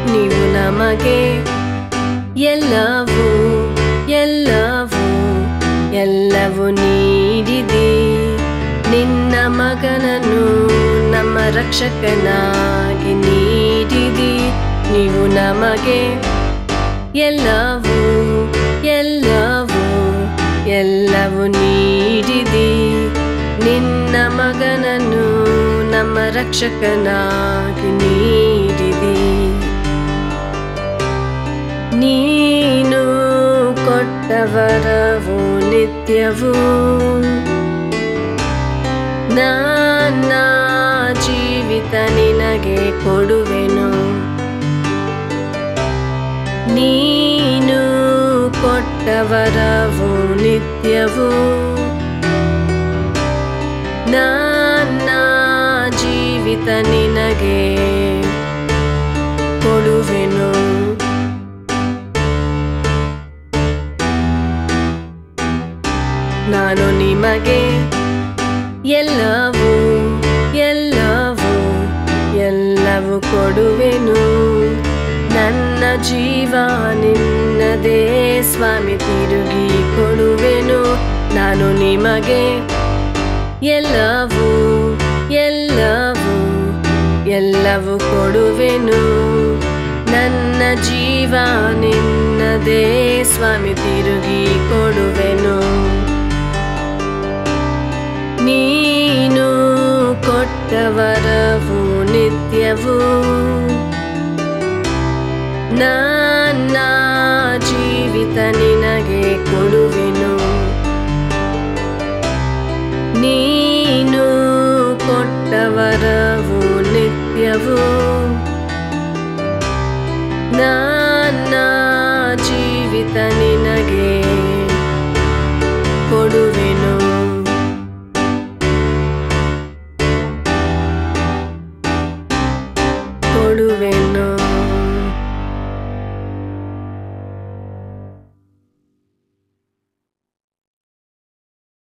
ನೀವು ನಮಗೆ ಎಲ್ಲವೂ ಎಲ್ಲವೂ ಎಲ್ಲವೂ ನೀಡಿದಿ ನಿನ್ನ ಮಗನನ್ನು ನಮ್ಮ ರಕ್ಷಕನಾಗಿ ನೀಡಿದಿ ನೀವು ನಮಗೆ ಎಲ್ಲವೂ ಎಲ್ಲವೂ ಎಲ್ಲವೂ ನೀಡಿದಿ ನಿನ್ನ ಮಗನನ್ನು ನಮ್ಮ ರಕ್ಷಕನಾಗಿ ನೀಡಿದಿ ನೀನು ಕೊಟ್ಟ ವರವು ನಿತ್ಯವೂ ನನ್ನ ಜೀವಿತ ನಿನಗೆ ಕೊಡುವೆನು ನೀನು ಕೊಟ್ಟ ವರವು ನಿತ್ಯವೂ ನನ್ನ ಜೀವಿತ ನಿನಗೆ ಕೊಡುವೆನು ನಾನು ನಿಮಗೆ ಎಲ್ಲವೂ ಎಲ್ಲವೂ ಎಲ್ಲವೂ ಕೊಡುವೆನು ನನ್ನ ಜೀವ ನಿನ್ನದೇ ಸ್ವಾಮಿ ತಿರುಗಿ ಕೊಡುವೆನು ನಾನು ನಿಮಗೆ ಎಲ್ಲವೂ ಎಲ್ಲವೂ ಎಲ್ಲವೂ ಕೊಡುವೆನು ನನ್ನ ಜೀವ ನಿನ್ನದೇ ಸ್ವಾಮಿ ತಿರುಗಿ ಕೊಡುವೆನು ನೀನು ಕೊಟ್ಟ ವರವು ನಿತ್ಯವೂ ನನ್ನ ಜೀವಿತ ನಿನಗೆ ಕೊಡುವೆನು ನೀನು ಕೊಟ್ಟ ವರವು ನಿತ್ಯವೂ ನನ್ನ ಜೀವಿತ ನಿನಗೆ